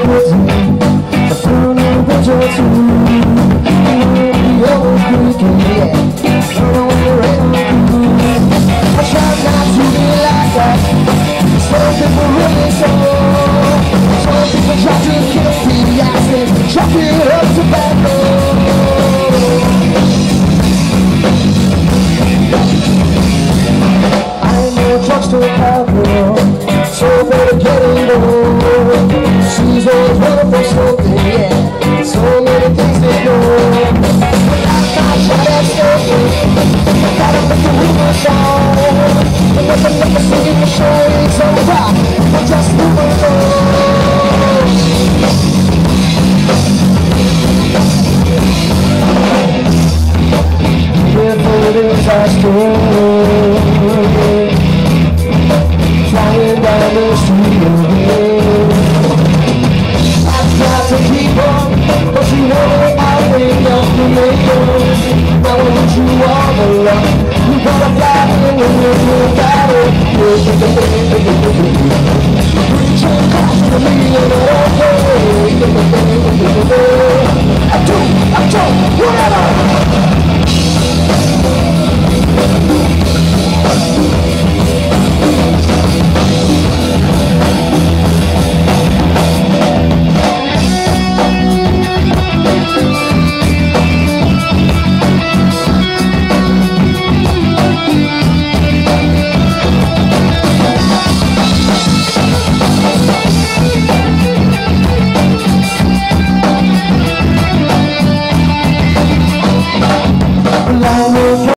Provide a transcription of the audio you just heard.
I found a bridge or two. The old creaking, yeah. Run away, rain through. I try not to be like that. Some people really so. Some people try to kill the accent, chuck it up tobacco. Drugstore cowgirl, so better getting old. She's always running for something, yeah. So many things to do. I try that stuff, I gotta make the rumors on. And when the niggas singing the show is over, I'm just moving on. Careful disaster. Flying down the